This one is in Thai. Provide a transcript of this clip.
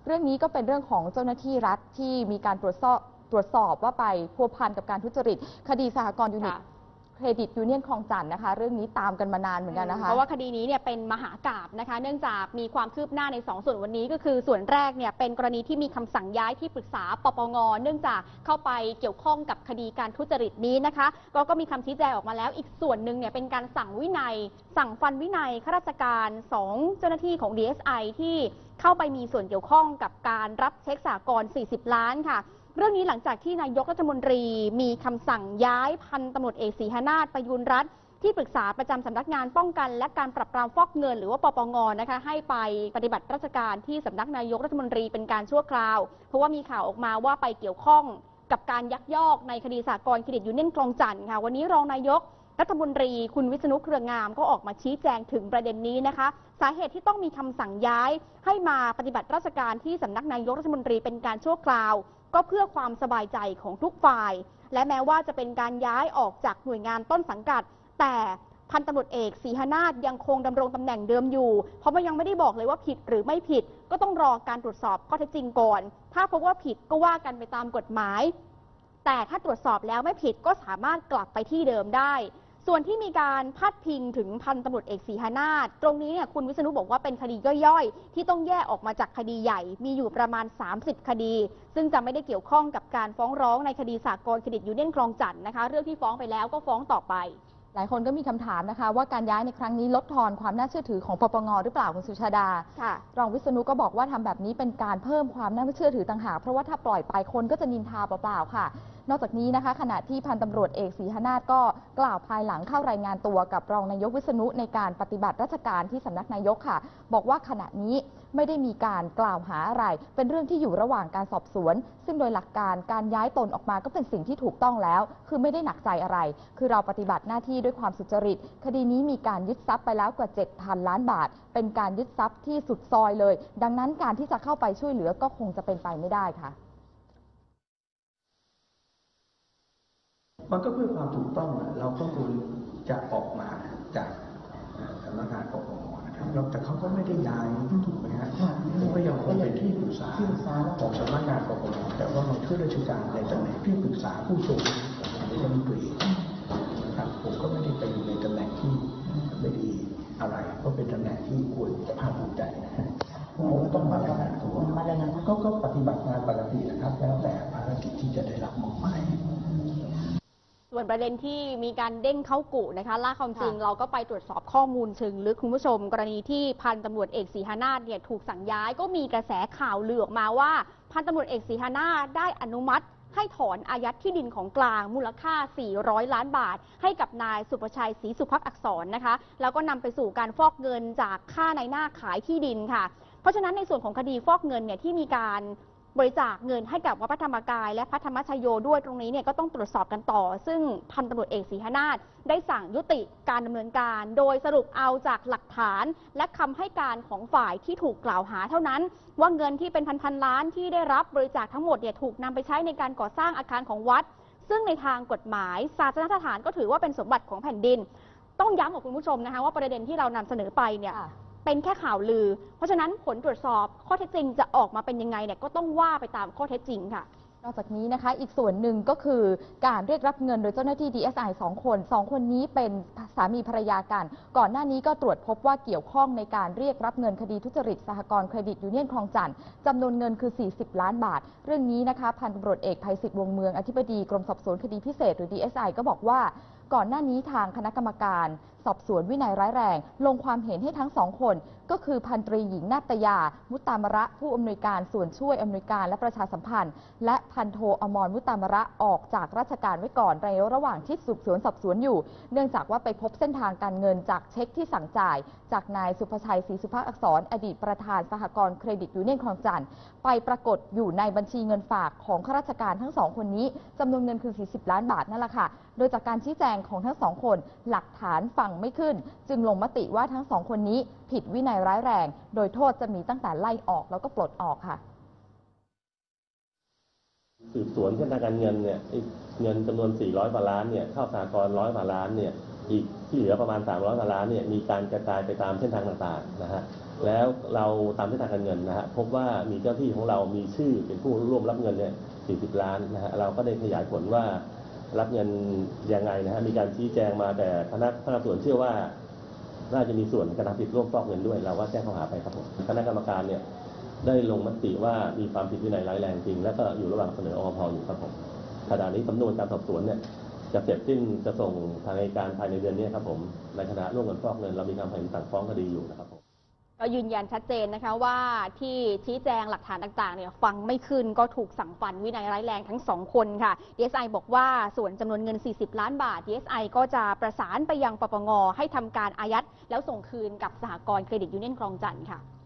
เรื่องนี้ก็เป็นเรื่องของเจ้าหน้าที่รัฐที่มีการตรวจสอบว่าไปพัวพันกับการทุจริตคดีสหกรณ์ยูนิตเครดิตยูเนียนคลองจันทน์นะคะเรื่องนี้ตามกันมานานเหมือนกันนะคะเพราะว่าคดีนี้เนี่ยเป็นมหากาพย์นะคะเนื่องจากมีความคืบหน้าใน2 ส่วนวันนี้ก็คือส่วนแรกเนี่ยเป็นกรณีที่มีคำสั่งย้ายที่ปรึกษาปปงเนื่องจากเข้าไปเกี่ยวข้องกับคดีการทุจริตนี้นะคะก็มีคำชี้แจงออกมาแล้วอีกส่วนหนึ่งเนี่ยเป็นการสั่งวินัยสั่งฟันวินัยข้าราชการ2เจ้าหน้าที่ของ DSI ที่เข้าไปมีส่วนเกี่ยวข้องกับการรับเช็คสหกรณ์40 ล้านค่ะเรื่องนี้หลังจากที่นายกรัฐมนตรีมีคำสั่งย้ายพันตำรวจเอกศรีหนาถประยูรรัตน์ที่ปรึกษาประจำสำนักงานป้องกันและการปราบปรามฟอกเงินหรือว่าปปงนะคะให้ไปปฏิบัติราชการที่สำนักนายกรัฐมนตรีเป็นการชั่วคราวเพราะว่ามีข่าวออกมาว่าไปเกี่ยวข้องกับการยักยอกในคดีสหกรณ์เครดิตยูเนียนคลองจันทน์ค่ะวันนี้รองนายกรัฐมนตรีคุณวิษณุเครืองามก็ออกมาชี้แจงถึงประเด็นนี้นะคะสาเหตุที่ต้องมีคำสั่งย้ายให้มาปฏิบัติราชการที่สำนักนายกรัฐมนตรีเป็นการชั่วคราวก็เพื่อความสบายใจของทุกฝ่ายและแม้ว่าจะเป็นการย้ายออกจากหน่วยงานต้นสังกัดแต่พันตำรวจเอกศรีหนาถยังคงดำรงตำแหน่งเดิมอยู่เพราะมันยังไม่ได้บอกเลยว่าผิดหรือไม่ผิดก็ต้องรอการตรวจสอบข้อเท็จจริงก่อนถ้าพบว่าผิดก็ว่ากันไปตามกฎหมายแต่ถ้าตรวจสอบแล้วไม่ผิดก็สามารถกลับไปที่เดิมได้ส่วนที่มีการพาดพิงถึงพันตำรวจเอกศรีหนาถตรงนี้เนี่ยคุณวิษณุบอกว่าเป็นคดีย่อยๆที่ต้องแยกออกมาจากคดีใหญ่มีอยู่ประมาณ30คดีซึ่งจะไม่ได้เกี่ยวข้องกับการฟ้องร้องในคดีสหกรณ์เครดิตยูเนียนคลองจันทน์นะคะเรื่องที่ฟ้องไปแล้วก็ฟ้องต่อไปหลายคนก็มีคำถามนะคะว่าการย้ายในครั้งนี้ลดทอนความน่าเชื่อถือของปปงหรือเปล่าคุณสุชาดารองวิษณุก็บอกว่าทำแบบนี้เป็นการเพิ่มความน่าเชื่อถือต่างหากเพราะว่าถ้าปล่อยไปคนก็จะนินทาเปล่าๆค่ะนอกจากนี้นะคะขณะที่พันตำรวจเอกศรีหนาถก็กล่าวภายหลังเข้ารายงานตัวกับรองนายกวิษณุในการปฏิบัติราชการที่สำนักนายกค่ะบอกว่าขณะนี้ไม่ได้มีการกล่าวหาอะไรเป็นเรื่องที่อยู่ระหว่างการสอบสวนซึ่งโดยหลักการการย้ายตนออกมาก็เป็นสิ่งที่ถูกต้องแล้วคือไม่ได้หนักใจอะไรคือเราปฏิบัติหน้าที่ด้วยความสุจริตคดีนี้มีการยึดทรัพย์ไปแล้วกว่า 7,000 ล้านบาทเป็นการยึดทรัพย์ที่สุดซอยเลยดังนั้นการที่จะเข้าไปช่วยเหลือก็คงจะเป็นไปไม่ได้ค่ะมันก็เพื่อความถูกต้องเราก็ควรจะออกมาจากสำนักงานปปงนะครับแต่เขาก็ไม่ได้ย้ายถูกไหมฮะก็ยังคงเป็นที่ปรึกษาของสำนักงานปปงแต่ว่ามันช่วยราชการในตำแหน่งที่ปรึกษาผู้ทรงนายกรัฐมนตรีนะครับผมก็ไม่ได้ไปอยู่ในตำแหน่งที่ไม่ดีอะไรก็เป็นตำแหน่งที่ควรจะภาคภูมิใจนะฮะผมก็ต้องมารายงานตัวก็ปฏิบัติงานปกตินะครับแล้วแต่ภารกิจที่จะได้รับมอบหมายส่วนประเด็นที่มีการเด้งเข้ากุนะคะล่าความจริงเราก็ไปตรวจสอบข้อมูลเชิงลึกคุณผู้ชมกรณีที่พันตำรวจเอกศรีหนาถเนี่ยถูกสั่งย้ายก็มีกระแสข่าวลือออกมาว่าพันตำรวจเอกศรีหนาถได้อนุมัติให้ถอนอายัดที่ดินของกลางมูลค่า400 ล้านบาทให้กับนายสุประชัยศรีสุภักดิ์อักษรนะคะแล้วก็นำไปสู่การฟอกเงินจากค่าในหน้าขายที่ดินค่ะเพราะฉะนั้นในส่วนของคดีฟอกเงินเนี่ยที่มีการบริจาคเงินให้กับวัดพระธรรมกายและพระธรรมชโยด้วยตรงนี้เนี่ยก็ต้องตรวจสอบกันต่อซึ่งพันตำรวจเอกศรีหนาถได้สั่งยุติการดำเนินการโดยสรุปเอาจากหลักฐานและคำให้การของฝ่ายที่ถูกกล่าวหาเท่านั้นว่าเงินที่เป็นพันล้านที่ได้รับบริจาคทั้งหมดเนี่ยถูกนำไปใช้ในการก่อสร้างอาคารของวัดซึ่งในทางกฎหมายศาสนสถานก็ถือว่าเป็นสมบัติของแผ่นดินต้องย้ำกับคุณผู้ชมนะคะว่าประเด็นที่เรานำเสนอไปเนี่ยเป็นแค่ข่าวลือเพราะฉะนั้นผลตรวจสอบข้อเท็จจริงจะออกมาเป็นยังไงเนี่ยก็ต้องว่าไปตามข้อเท็จจริงค่ะนอกจากนี้นะคะอีกส่วนหนึ่งก็คือการเรียกรับเงินโดยเจ้าหน้าที่ DSI 2 คนนี้เป็นสามีภรรยากันก่อนหน้านี้ก็ตรวจพบว่าเกี่ยวข้องในการเรียกรับเงินคดีทุจริตสหกรณ์เครดิตยูเนียนคลองจันทน์จำนวนเงินคือ40 ล้านบาทเรื่องนี้นะคะพันตำรวจเอกไพศิษฐ์วงเมืองอธิบดีกรมสอบสวนคดีพิเศษหรือ DSI ก็บอกว่าก่อนหน้านี้ทางคณะกรรมการสอบสวนวินัยร้ายแรงลงความเห็นให้ทั้ง2 คนก็คือพันตรีหญิงนาตยามุตตามระผู้อำนวยการส่วนช่วยอำนวยการและประชาสัมพันธ์และพันโทอมรมุตตามระออกจากราชการไว้ก่อนในระหว่างที่สืบสวนสอบสวนอยู่เนื่องจากว่าไปพบเส้นทางการเงินจากเช็คที่สั่งจ่ายจากนายสุภชัยศรีสุภักดิ์อักษรอดีตประธานสหกรณ์เครดิตยูเนียนคลองจันทน์ไปปรากฏอยู่ในบัญชีเงินฝากของข้าราชการทั้ง2 คนนี้จำนวนเงินคือ40 ล้านบาทนั่นแหละค่ะโดยจากการชี้แจงของทั้ง2 คนหลักฐานฟังไม่ขึ้นจึงลงมติว่าทั้ง2 คนนี้ผิดวินัยร้ายแรงโดยโทษจะมีตั้งแต่ไล่ออกแล้วก็ปลดออกค่ะสืบสวนเส้นทางการเงินเนี่ยเงินจำนวน400 กว่าล้านเนี่ยเข้าสหกรณ์100 กว่าล้านเนี่ยอีกที่เหลือประมาณ300 กว่าล้านเนี่ยมีการกระจายไปตามเส้นทางต่างๆนะฮะแล้วเราตามเส้นทางการเงินนะฮะพบว่ามีเจ้าที่ของเรามีชื่อเป็นผู้ร่วมรับเงินเนี่ย40 ล้านนะฮะเราก็ได้ขยายผลว่ารับเงินยังไงนะฮะมีการชี้แจงมาแต่พนักงานสวนเชื่อว่าน่าจะมีส่วนการทำผิดร่วมฟอกเงินด้วยเราก็แจ้งข้อหาไปครับผมคณะกรรมการเนี่ยได้ลงมติว่ามีความผิดวินัยร้ายแรงจริงแล้วก็อยู่ระหว่างเสนออพ.อยู่ครับผมขณะนี้สำนวนการสอบสวนเนี่ยจะเสร็จสิ้นจะส่งทางอัยการภายในเดือนนี้ครับผมในคณะร่วมกันฟอกเงินเรามีความเห็นสั่งฟ้องคดีอยู่นะครับผมก็ยืนยันชัดเจนนะคะว่าที่ชี้แจงหลักฐานต่างๆเนี่ยฟังไม่ขึ้นก็ถูกสั่งฟันวินัยร้ายแรงทั้งสองคนค่ะ DSI บอกว่าส่วนจำนวนเงิน40 ล้านบาท DSI ก็จะประสานไปยังปปงให้ทำการอายัดแล้วส่งคืนกับสหกรณ์เครดิตยูเนี่ยนคลองจันทน์ค่ะ